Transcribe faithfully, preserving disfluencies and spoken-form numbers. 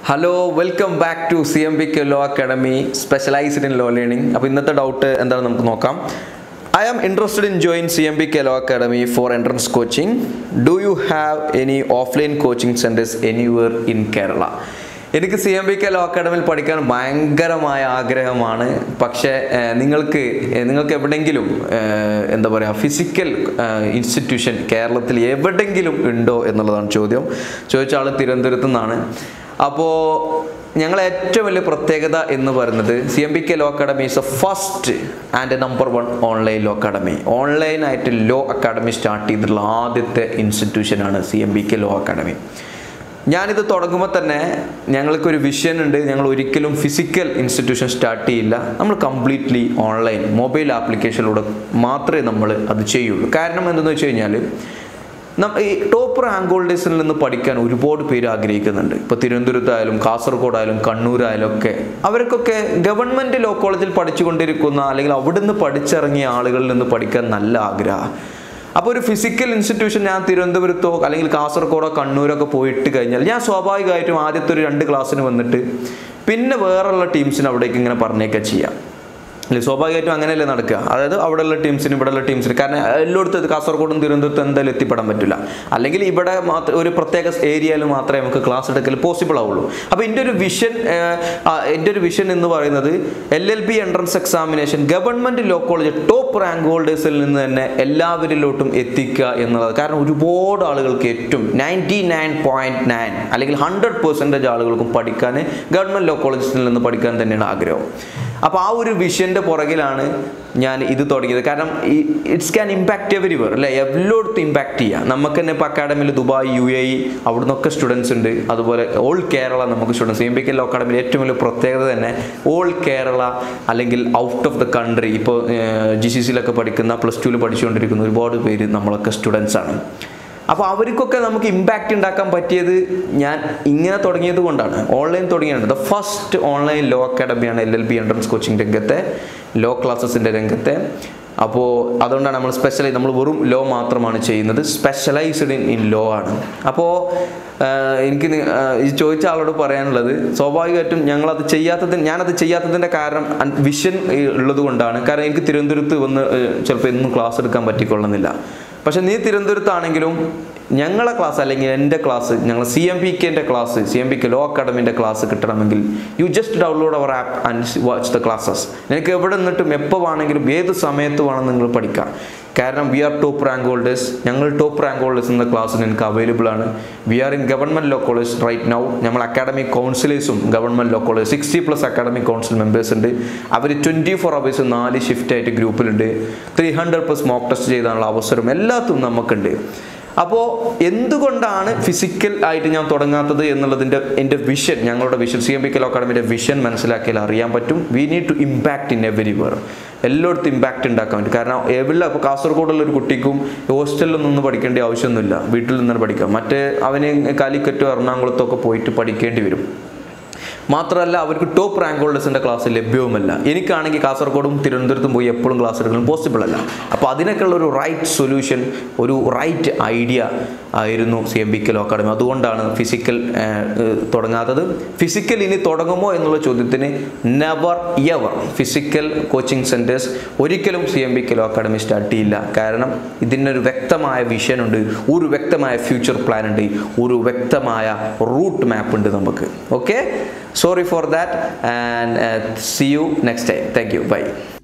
Hello, welcome back to C M P K Law Academy, specialized in law learning. അപ്പോൾ ഇന്നത്തെ doubt എന്താണ് നമുക്ക് നോക്കാം. I am interested in joining C M P K Law Academy for entrance coaching. Do you have any offline coaching centers anywhere in Kerala? എനിക്ക് C M P K law അക്കാഡമിയിൽ പഠിക്കാൻ ഭയങ്കരമായ ആഗ്രഹമാണ്. പക്ഷേ നിങ്ങൾക്ക് നിങ്ങൾക്ക് എവിടെയെങ്കിലും എന്താ പറയുക ഫിസിക്കൽ ഇൻസ്റ്റിറ്റ്യൂഷൻ കേരളത്തിൽ എവിടെയെങ്കിലും ഉണ്ടോ എന്നുള്ളതാണ് ചോദ്യം. ചോദിച്ച ആൾ തിരുവനന്തപുരത്തു നിന്നാണ്. അപ്പോൾ ഞങ്ങൾ ഏറ്റവും വലിയ പ്രത്യേകത എന്ന് പറയുന്നത് C M P K law academy is a first and number one online law academy. ഓൺലൈനായിട്ട് ലോ അക്കാഡമി സ്റ്റാർട്ട് ചെയ്തിട്ടുള്ള ആദ്യത്തെ ഇൻസ്റ്റിറ്റ്യൂഷനാണ് C M P K law academy. ഞാനിത് തുടങ്ങുമ്പോൾ തന്നെ ഞങ്ങൾക്കൊരു വിഷൻ ഉണ്ട്. ഞങ്ങൾ ഒരിക്കലും ഫിസിക്കൽ ഇൻസ്റ്റിറ്റ്യൂഷൻ സ്റ്റാർട്ട് ചെയ്യില്ല. നമ്മൾ കംപ്ലീറ്റ്ലി ഓൺലൈൻ മൊബൈൽ ആപ്ലിക്കേഷനിലൂടെ മാത്രമേ നമ്മൾ അത് ചെയ്യുള്ളൂ. കാരണം എന്തെന്ന് വെച്ച് കഴിഞ്ഞാൽ ഈ ടോപ്പ് റാങ്ക് ഹോൾഡേഴ്സിൽ നിന്ന് പഠിക്കാൻ ഒരുപാട് പേര് ആഗ്രഹിക്കുന്നുണ്ട്. ഇപ്പോൾ തിരുവനന്തപുരത്തായാലും കാസർഗോഡായാലും കണ്ണൂരായാലും ഒക്കെ അവർക്കൊക്കെ ഗവൺമെൻറ് ലോ കോളേജിൽ പഠിച്ചുകൊണ്ടിരിക്കുന്ന അല്ലെങ്കിൽ അവിടുന്ന് പഠിച്ചിറങ്ങിയ ആളുകളിൽ നിന്ന് പഠിക്കാൻ നല്ല ആഗ്രഹം. അപ്പോൾ ഒരു ഫിസിക്കൽ ഇൻസ്റ്റിറ്റ്യൂഷൻ ഞാൻ തിരുവനന്തപുരത്തോ അല്ലെങ്കിൽ കാസർഗോഡോ കണ്ണൂരൊക്കെ പോയിട്ട് കഴിഞ്ഞാൽ ഞാൻ സ്വാഭാവികമായിട്ടും ആദ്യത്തെ ഒരു രണ്ട് ക്ലാസ്സിന് വന്നിട്ട് പിന്നെ വേറെയുള്ള ടീംസിന് അവിടേക്ക് ഇങ്ങനെ പറഞ്ഞേക്കുക ചെയ്യാം. അല്ലെ, സ്വാഭാവികമായിട്ടും അങ്ങനെയല്ലേ നടക്കുക. അതായത് അവിടെയുള്ള ടീംസിന് ഇവിടെയുള്ള ടീംസിന്, കാരണം എല്ലായിടത്തും കാസർഗോഡും തിരുവനന്തപുരത്തും എന്തായാലും എത്തിപ്പെടാൻ പറ്റില്ല. അല്ലെങ്കിൽ ഇവിടെ മാത്രം ഒരു പ്രത്യേക ഏരിയയിൽ മാത്രമേ നമുക്ക് ക്ലാസ് എടുക്കൽ പോസിബിൾ ആവുള്ളൂ. അപ്പോൾ എൻ്റെ ഒരു വിഷൻ എൻ്റെ ഒരു വിഷൻ എന്ന് പറയുന്നത് L L B entrance examination government law college top rank ഹോൾഡേഴ്സിൽ നിന്ന് തന്നെ എല്ലാവരിലോട്ടും എത്തിക്കുക എന്നുള്ളത്. കാരണം ഒരുപാട് ആളുകൾക്ക് ഏറ്റവും നയൻറ്റി നയൻ പോയിൻറ്റ് നയൻ അല്ലെങ്കിൽ ഹൺഡ്രഡ് പെർസെൻറ്റേജ് ആളുകൾക്കും പഠിക്കാൻ ഗവൺമെൻറ് ലോ കോളേജിൽ നിന്ന് പഠിക്കാൻ തന്നെയാണ് ആഗ്രഹം. അപ്പോൾ ആ ഒരു വിഷൻ്റെ പുറകിലാണ് ഞാൻ ഇത് തുടങ്ങിയത്. കാരണം ഇറ്റ്സ് ക്യാൻ ഇമ്പാക്റ്റ് എവരിവർ അല്ലേ, എല്ലായിടത്തും ഇമ്പാക്റ്റ് ചെയ്യുക. നമുക്ക് തന്നെ ഇപ്പോൾ അക്കാഡമിയിൽ ദുബായ്, യു എ ഇ അവിടെ നിന്നൊക്കെ സ്റ്റുഡൻസ് ഉണ്ട്. അതുപോലെ ഓൾ കേരള നമുക്ക് students. C M P K law അക്കാഡമിയിൽ ഏറ്റവും വലിയ പ്രത്യേകത തന്നെ ഓൾ കേരള അല്ലെങ്കിൽ ഔട്ട് ഓഫ് ദ കൺട്രി. ഇപ്പോൾ ജി സി സിയിലൊക്കെ പഠിക്കുന്ന പ്ലസ് ടുവിൽ പഠിച്ചുകൊണ്ടിരിക്കുന്ന ഒരുപാട് പേര് നമ്മളൊക്കെ സ്റ്റുഡൻസ് ആണ്. അപ്പോൾ അവർക്കൊക്കെ നമുക്ക് ഇമ്പാക്റ്റ് ഉണ്ടാക്കാൻ പറ്റിയത് ഞാൻ ഇങ്ങനെ തുടങ്ങിയത് കൊണ്ടാണ്. ഓൺലൈൻ തുടങ്ങിയാണ്. ദ ഫസ്റ്റ് ഓൺലൈൻ ലോ അക്കാഡമിയാണ് L L B entrance coaching രംഗത്തെ, ലോ ക്ലാസ്സസിൻ്റെ രംഗത്തെ. അപ്പോൾ അതുകൊണ്ടാണ് നമ്മൾ സ്പെഷ്യലൈസ്, നമ്മൾ വെറും ലോ മാത്രമാണ് ചെയ്യുന്നത്, സ്പെഷ്യലൈസ്ഡ് ഇൻ ഇൻ ലോ ആണ്. അപ്പോൾ എനിക്ക് ഈ ചോദിച്ച ആളോട് പറയാനുള്ളത്, സ്വാഭാവികമായിട്ടും ഞങ്ങളത് ചെയ്യാത്തതിന് ഞാനത് ചെയ്യാത്തതിൻ്റെ കാരണം വിഷൻ ഉള്ളത് കൊണ്ടാണ്. കാരണം എനിക്ക് തിരുവനന്തപുരത്ത് വന്ന് ചിലപ്പോൾ എന്നും ക്ലാസ് എടുക്കാൻ പറ്റിക്കൊള്ളുന്നില്ല. പക്ഷെ നീ തിരുവനന്തപുരത്താണെങ്കിലും ഞങ്ങളെ ക്ലാസ് അല്ലെങ്കിൽ എൻ്റെ ക്ലാസ്, ഞങ്ങൾ സി എം പി കെൻ്റെ class, C M P K law അക്കാഡമിൻ്റെ ക്ലാസ് കിട്ടണമെങ്കിൽ you just download our app and watch the classes. എനിക്ക് എവിടെ നിന്നിട്ടും എപ്പോൾ വേണമെങ്കിലും ഏത് സമയത്ത് വേണം നിങ്ങൾ പഠിക്കാം. കാരണം we are top rank holders. ഞങ്ങൾ ടോപ്പ് റാങ്ക് ഹോൾഡേഴ്സ് എന്ന ക്ലാസ് നിങ്ങൾക്ക് അവൈലബിൾ ആണ്. We are in government law college right now. നമ്മൾ അക്കാഡമിക് കൗൺസിലേഴ്സും government law college sixty plus academic council members ഉണ്ട്. അവർ ട്വൻറ്റി ഫോർ അവേഴ്സ് നാല് ഷിഫ്റ്റ് ആയിട്ട് ഗ്രൂപ്പിലുണ്ട്. Three hundred plus mock test ചെയ്താനുള്ള അവസരം എല്ലാത്തും നമുക്കുണ്ട്. അപ്പോൾ എന്തുകൊണ്ടാണ് ഫിസിക്കൽ ആയിട്ട് ഞാൻ തുടങ്ങാത്തത് എന്നുള്ളതിൻ്റെ എൻ്റെ വിഷൻ, ഞങ്ങളുടെ vision, C M P K law അക്കാഡമിയുടെ വിഷൻ മനസ്സിലാക്കിയാൽ അറിയാൻ പറ്റും. We need to impact in everywhere. എല്ലായിടത്തും ഇമ്പാക്റ്റ് ഉണ്ടാക്കാൻ പറ്റും. കാരണം എവിടെ ഇപ്പോൾ കാസർഗോഡുള്ള ഒരു കുട്ടിക്കും ഹോസ്റ്റലിൽ നിന്ന് പഠിക്കേണ്ട ആവശ്യമൊന്നുമില്ല, വീട്ടിൽ നിന്ന് പഠിക്കാം. മറ്റേ അവന് കാലിക്കറ്റോ എറണാകുളത്തൊക്കെ പോയിട്ട് പഠിക്കേണ്ടി വരും. മാത്രമല്ല അവർക്ക് ടോപ്പ് റാങ്ക് ഹോൾഡേഴ്സിൻ്റെ ക്ലാസ് ലഭ്യവുമല്ല. എനിക്കാണെങ്കിൽ കാസർഗോഡും തിരുവനന്തപുരത്തും പോയി എപ്പോഴും ക്ലാസ് എടുക്കണം പോസിബിൾ അല്ല. അപ്പോൾ അതിനൊക്കെയുള്ള ഒരു റൈറ്റ് സൊല്യൂഷൻ, ഒരു റൈറ്റ് ഐഡിയ ആയിരുന്നു C M P K law academy. അതുകൊണ്ടാണ് ഫിസിക്കൽ തുടങ്ങാത്തത്. ഫിസിക്കൽ ഇനി തുടങ്ങുമോ എന്നുള്ള ചോദ്യത്തിന് never ever physical coaching centres ഒരിക്കലും C M P K law academy start ചെയ്യില്ല. കാരണം ഇതിനൊരു വ്യക്തമായ വിഷൻ ഉണ്ട്, ഒരു വ്യക്തമായ ഫ്യൂച്ചർ പ്ലാൻ ഉണ്ട്, ഒരു വ്യക്തമായ റൂട്ട് മാപ്പ് ഉണ്ട് നമുക്ക്. Okay, sorry for that and uh, see you next time. Thank you. Bye.